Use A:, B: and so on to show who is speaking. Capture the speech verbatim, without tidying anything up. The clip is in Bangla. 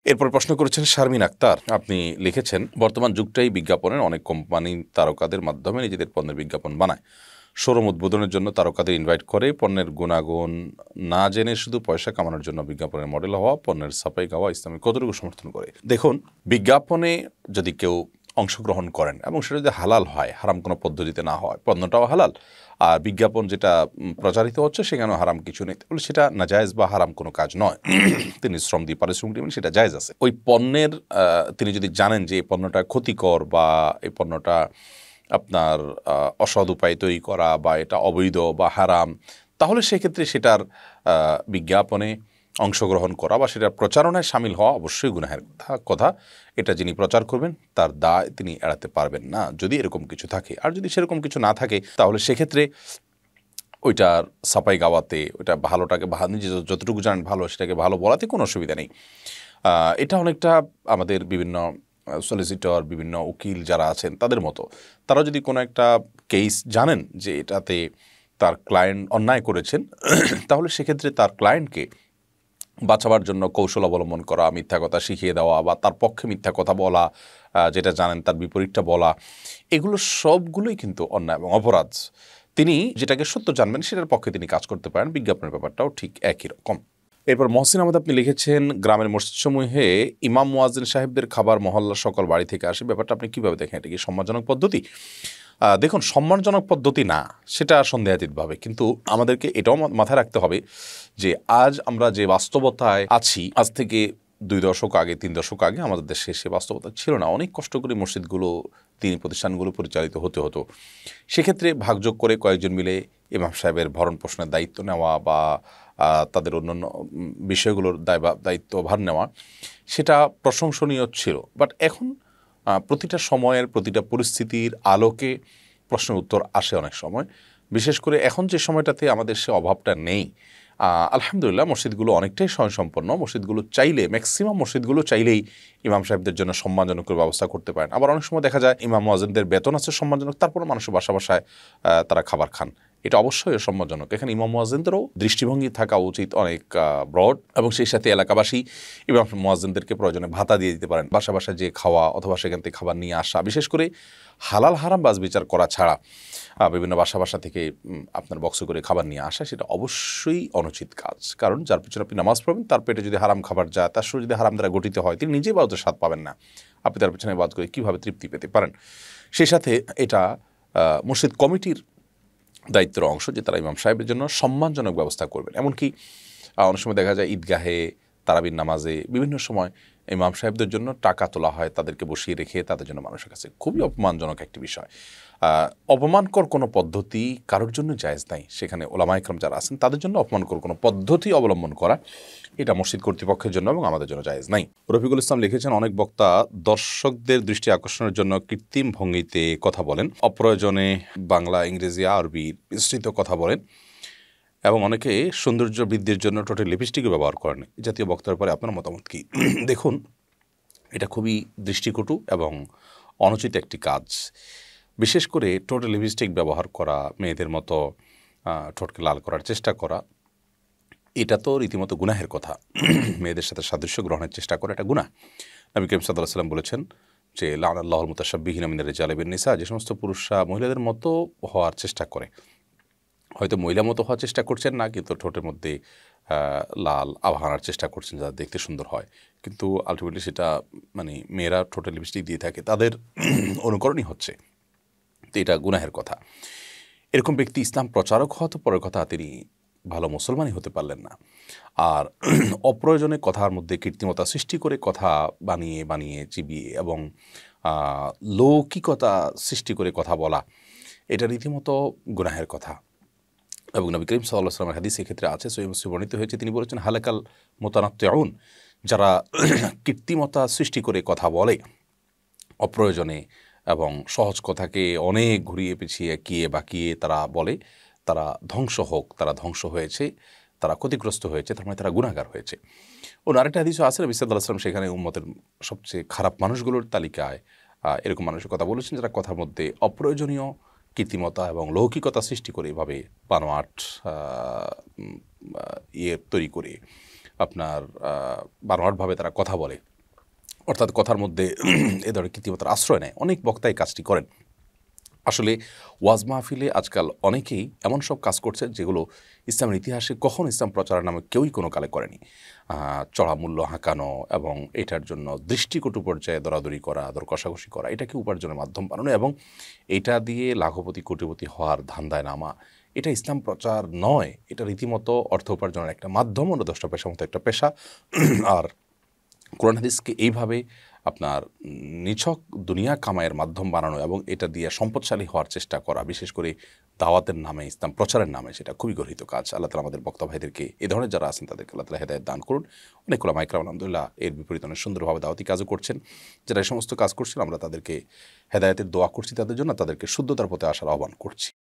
A: এরপর প্রশ্ন করেছেন শারমিন আক্তার, আপনি লিখেছেন বর্তমান যুগটাই বিজ্ঞাপনের, অনেক কোম্পানি তারকাদের মাধ্যমে নিজেদের পণ্যের বিজ্ঞাপন বানায়, শোরুম উদ্বোধনের জন্য তারকাদের ইনভাইট করে, পণ্যের গুণাগুণ না জেনে শুধু পয়সা কামানোর জন্য বিজ্ঞাপনের মডেল হওয়া, পণ্যের ছাপাই গাওয়া ইসলামে কতটুকু সমর্থন করে? দেখুন, বিজ্ঞাপনে যদি কেউ অংশগ্রহণ করেন এবং সেটা যদি হালাল হয়, হারাম কোনো পদ্ধতিতে না হয়, পণ্যটাও হালাল আর বিজ্ঞাপন যেটা প্রচারিত হচ্ছে সেখানেও হারাম কিছু নেই, তাহলে সেটা নাজায়েজ বা হারাম কোনো কাজ নয়। তিনি শ্রম দিয়ে পারিশ্রমিক দেবেন, সেটা জায়েজ আছে। ওই পণ্যের তিনি যদি জানেন যে এই পণ্যটা ক্ষতিকর বা এই পণ্যটা আপনার অসৎ উপায়ে তৈরি করা বা এটা অবৈধ বা হারাম, তাহলে সেক্ষেত্রে সেটার বিজ্ঞাপনে অংশগ্রহণ করা বা সেটার প্রচারণায় সামিল হওয়া অবশ্যই গুনাহের কথা কথা এটা যিনি প্রচার করবেন তার দায় তিনি এড়াতে পারবেন না, যদি এরকম কিছু থাকে। আর যদি সেরকম কিছু না থাকে তাহলে সেক্ষেত্রে ওইটার সাপাই গাওয়াতে, ওইটা ভালোটাকে নিজে যতটুকু জানেন ভালো সেটাকে ভালো বলাতে কোনো অসুবিধা নেই। এটা অনেকটা আমাদের বিভিন্ন সলিসিটর, বিভিন্ন উকিল যারা আছেন তাদের মতো, তারা যদি কোনো একটা কেস জানেন যে এটাতে তার ক্লায়েন্ট অন্যায় করেছেন, তাহলে সেক্ষেত্রে তার ক্লায়েন্টকে বাঁচাবার জন্য কৌশল অবলম্বন করা, মিথ্যা কথা শিখিয়ে দেওয়া বা তার পক্ষে মিথ্যা কথা বলা, যেটা জানেন তার বিপরীতটা বলা, এগুলো সবগুলোই কিন্তু অন্যায় এবং অপরাধ। তিনি যেটাকে সত্য জানবেন সেটার পক্ষে তিনি কাজ করতে পারেন। বিজ্ঞাপনের ব্যাপারটাও ঠিক একই রকম। এরপর মহসিন আহমদ, আপনি লিখেছেন গ্রামের মসজিদসমূহে ইমাম মুয়াজ্জিন সাহেবদের খাবার মহল্লার সকল বাড়ি থেকে আসে, ব্যাপারটা আপনি কীভাবে দেখেন? এটা কি সম্মানজনক পদ্ধতি? দেখুন, সম্মানজনক পদ্ধতি না, সেটা সন্দেহাতীতভাবে, কিন্তু আমাদেরকে এটাও মাথায় রাখতে হবে যে আজ আমরা যে বাস্তবতায় আছি, আজ থেকে দুই দশক আগে, তিন দশক আগে আমাদের দেশে সে বাস্তবতা ছিল না। অনেক কষ্ট করে মসজিদগুলো, তিনি প্রতিষ্ঠানগুলো পরিচালিত হতে হতো। সেক্ষেত্রে ভাগযোগ করে কয়েকজন মিলে ইমাম সাহেবের ভরণ পোষণের দায়িত্ব নেওয়া বা তাদের অন্যান্য বিষয়গুলোর দায় দায়িত্বভার নেওয়া, সেটা প্রশংসনীয় ছিল। বাট এখন প্রতিটা সময়ের, প্রতিটা পরিস্থিতির আলোকে প্রশ্নের উত্তর আসে অনেক সময়। বিশেষ করে এখন যে সময়টাতে আমাদের সে অভাবটা নেই, আলহামদুলিল্লাহ মসজিদগুলো অনেকটাই স্বয়ংসম্পন্ন। মসজিদগুলো চাইলে, ম্যাক্সিমাম মসজিদগুলো চাইলেই ইমাম সাহেবদের জন্য সম্মানজনক ব্যবস্থা করতে পারেন। আবার অনেক সময় দেখা যায় ইমাম মুয়াজ্জিনদের বেতন আছে সম্মানজনক, তারপরে মানুষের বাসা বাসায় তারা খাবার খান, এটা অবশ্যই সম্মানজনক। এখানে ইমাম মুয়াজ্জিনদেরও দৃষ্টিভঙ্গি থাকা উচিত অনেক ব্রড, এবং সেই সাথে এলাকাবাসী ইমাম মুয়াজ্জিনদেরকে প্রয়োজনে ভাতা দিয়ে দিতে পারেন, বাসা বাসায় যে খাওয়া অথবা সেখান থেকে খাবার নিয়ে আসা। বিশেষ করে হালাল হারাম বাজ বিচার করা ছাড়া বিভিন্ন বাসা বাসা থেকে আপনার বক্স করে খাবার নিয়ে আসা, সেটা অবশ্যই অনুচিত কাজ। কারণ যার পিছনে আপনি নামাজ পড়বেন, তার পেটে যদি হারাম খাবার যায়, তার শরীর যদি হারাম দ্বারা গঠিত হয়, তিনি নিজেই বাউতের স্বাদ পাবেন না। আপনি তার পিছনে বাদ করে কীভাবে তৃপ্তি পেতে পারেন? সেই সাথে এটা মসজিদ কমিটির দায়িত্বের অংশ যে তারা ইমাম সাহেবের জন্য সম্মানজনক ব্যবস্থা করবেন। এমনকি অনেক সময় দেখা যায় ঈদগাহে, তারাবির নামাজে বিভিন্ন সময় ইমাম সাহেবদের জন্য টাকা তোলা হয়, তাদেরকে বসিয়ে রেখে তাদের জন্য মানুষের কাছে খুবই অপমানজনক একটি বিষয়। অপমানকর কোনো পদ্ধতি কারোর জন্য জায়েজ নাই। সেখানে ওলামা ইকরাম যারা আছেন তাদের জন্য অপমানকর কোনো পদ্ধতি অবলম্বন করা, এটা মসজিদ কর্তৃপক্ষের জন্য এবং আমাদের জন্য জায়েজ নাই। রফিকুল ইসলাম লিখেছেন, অনেক বক্তা দর্শকদের দৃষ্টি আকর্ষণের জন্য কৃত্রিম ভঙ্গিতে কথা বলেন, অপ্রয়োজনে বাংলা, ইংরেজি, আরবি মিশ্রিত কথা বলেন এবং অনেকে সৌন্দর্য বৃদ্ধির জন্য টোটাল লিপস্টিকও ব্যবহার করেন। এই জাতীয় বক্তার পরে আপনার মতামত কি? দেখুন, এটা খুবই দৃষ্টিকটু এবং অনুচিত একটি কাজ। বিশেষ করে টোটাল লিপস্টিক ব্যবহার করা, মেয়েদের মতো ঠোঁটকে লাল করার চেষ্টা করা, এটা তো রীতিমতো গুনাহের কথা। মেয়েদের সাথে সাদৃশ্য গ্রহণের চেষ্টা করা এটা গুনাহ। নবী করিম সাল্লাল্লাহু আলাইহি ওয়াসাল্লাম বলেছেন যে লা'নাল্লাহুল মুতাশাব্বিহিনা মিনার রিজালি বিন নিসা, যে সমস্ত পুরুষরা মহিলাদের মতো হওয়ার চেষ্টা করে, হয়তো মহিলা মতো হওয়ার চেষ্টা করছেন না, কিন্তু ঠোঁটের মধ্যে লাল আভা আনার চেষ্টা করছেন যা দেখতে সুন্দর হয়, কিন্তু আলটিমেটলি সেটা মানে মেয়েরা ঠোঁটে লিপস্টিক দিয়ে থাকে, তাদের অনুকরণই হচ্ছে, তো এটা গুনাহের কথা। এরকম ব্যক্তি ইসলাম প্রচারক হওয়া তো পরের কথা, তিনি ভালো মুসলমানই হতে পারলেন না। আর অপ্রয়োজনে কথার মধ্যে কৃত্রিমতা সৃষ্টি করে কথা বানিয়ে বানিয়ে চিবিয়ে এবং লৌকিকতা সৃষ্টি করে কথা বলা, এটা রীতিমতো গুনাহের কথা। এবং নবী করিম সাল্লাল্লাহু আলাইহি ওয়াসাল্লামের হাদিস এক্ষেত্রে আছে, সহিহ মুসলিমে বর্ণিত হয়েছে, তিনি বলেছেন হালাকাল মুতানাত্তিউন, যারা কৃত্রিমতা সৃষ্টি করে কথা বলে অপ্রয়োজনে এবং সহজ কথাকে অনেক ঘুরিয়ে পিছিয়ে একিয়ে বাকিয়ে তারা বলে, তারা ধ্বংস হোক, তারা ধ্বংস হয়েছে, তারা ক্ষতিগ্রস্ত হয়েছে, তার মানে তারা গুনাহগার হয়েছে। ও আরেকটা হাদিসও আছে, নবী সাল্লাল্লাহু আলাইহি ওয়াসাল্লাম সেখানে উম্মতের সবচেয়ে খারাপ মানুষগুলোর তালিকায় এরকম মানুষের কথা বলেছেন যারা কথার মধ্যে অপ্রয়োজনীয় কৃত্রিমতা এবং লৌকিকতা সৃষ্টি করে এভাবে বানোয়াট ইয়ে তৈরি করে আপনার বানোয়াটভাবে তারা কথা বলে, অর্থাৎ কথার মধ্যে এ ধরনের কৃত্রিমতার আশ্রয় নেয়। অনেক বক্তা এই কাজটি করেন। আসলে ওয়াজ মাহফিলে আজকাল অনেকেই এমন সব কাজ করছে যেগুলো ইসলামের ইতিহাসে কখন ইসলাম প্রচারের নামে কেউই কোনো কালে করেনি। চড়া মূল্য হাঁকানো এবং এটার জন্য দৃষ্টিকটু পর্যায়ে দরাদরি করা, দর কষাকষি করা, এটাকে উপার্জনের মাধ্যম বানানো এবং এটা দিয়ে লাখপতি কোটিপতি হওয়ার ধান্দায় নামা, এটা ইসলাম প্রচার নয়। এটা রীতিমতো অর্থ উপার্জনের একটা মাধ্যম, অন্য দশটা পেশার মতো একটা পেশা। আর কোরআন হাদিসকে এইভাবে আপনার নিছক দুনিয়া কামাইয়ের মাধ্যম বানানো এবং এটা দিয়ে সম্পদশালী হওয়ার চেষ্টা করা, বিশেষ করে দাওয়াতের নামে, ইসলাম প্রচারের নামে, সেটা খুবই গর্হিত কাজ। আল্লাহ তাআলা আমাদের বক্তা ভাইদেরকে এই ধরনের যারা আছেন তাদেরকে আল্লাহ তাআলা হেদায়েত দান করুন। অনেক ওলামা ইকরাম আলহামদুলিল্লাহ এর বিপরীত অনেক সুন্দরভাবে দাওয়াতি কাজও করছেন। যারা এই সমস্ত কাজ করছেন আমরা তাদেরকে হেদায়েতের দোয়া করছি তাদের জন্য, তাদেরকে শুদ্ধতার পথে আসার আহ্বান করছি।